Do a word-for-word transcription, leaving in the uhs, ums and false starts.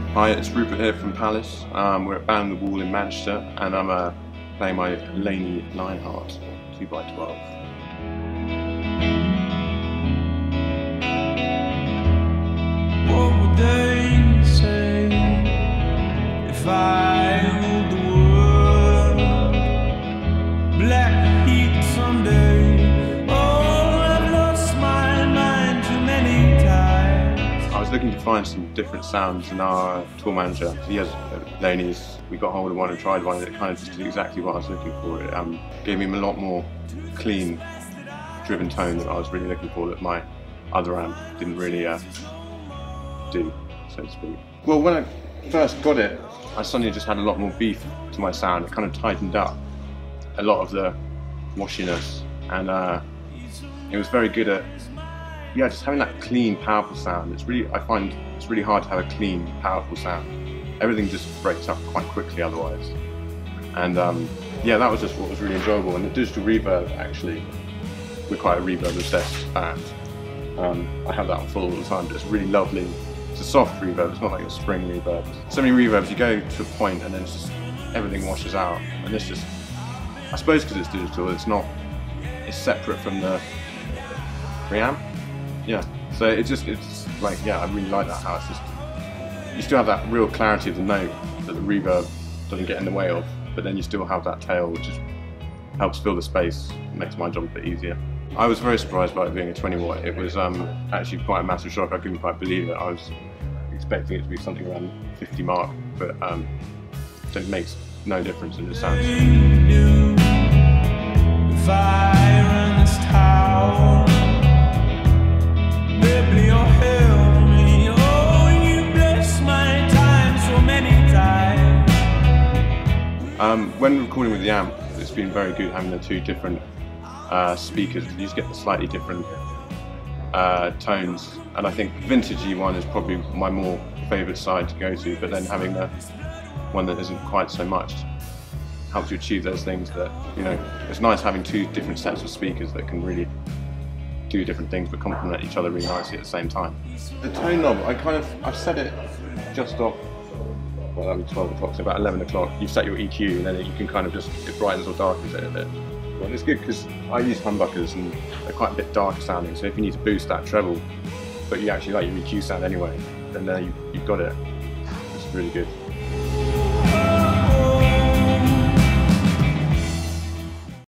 Hi, it's Rupert here from Palace. Um, we're at Band the Wall in Manchester, and I'm uh, playing my Laney Lionheart two by twelve. What would they say if I ruled the world? Black heat someday. Oh, I've lost my mind too many times. I was looking to find some different sounds, and our tour manager, he has Laney's. We got hold of one and tried one, and it kind of just did exactly what I was looking for. It um, gave me a lot more clean, driven tone that I was really looking for, that my other amp didn't really uh, do, so to speak. Well, when I first got it, I suddenly just had a lot more beef to my sound. It kind of tightened up a lot of the washiness, and uh, it was very good at, yeah, just having that clean, powerful sound. It's really, I find it's really hard to have a clean, powerful sound. Everything just breaks up quite quickly otherwise. And um, yeah, that was just what was really enjoyable. And the digital reverb, actually, we're quite a reverb-obsessed band. Um, I have that on full all the time, but it's really lovely. It's a soft reverb, it's not like a spring reverb. So many reverbs, you go to a point and then it's just, everything washes out. And this just, I suppose because it's digital, it's not, it's separate from the preamp. Yeah, so it just, it's like, yeah, I really like that, how it's just, you still have that real clarity of the note that the reverb doesn't get in the way of, but then you still have that tail which is, helps fill the space, makes my job a bit easier. I was very surprised by it being a twenty watt. It was um, actually quite a massive shock. I couldn't quite believe it. I was expecting it to be something around fifty mark, but um, so it makes no difference in the sound. Um, when recording with the amp, it's been very good having the two different uh, speakers. You just get the slightly different uh, tones, and I think vintagey one is probably my more favourite side to go to, but then having the one that isn't quite so much helps you achieve those things that, you know, it's nice having two different sets of speakers that can really do different things but complement each other really nicely at the same time. The tone knob, I kind of, I've set it just off, well, that'll be twelve o'clock, so about eleven o'clock. You've set your E Q, and then you can kind of just, it brightens or darkens it a bit. Well, it's good because I use humbuckers and they're quite a bit darker sounding, so if you need to boost that treble, but you actually like your E Q sound anyway, then there you, you've got it. It's really good.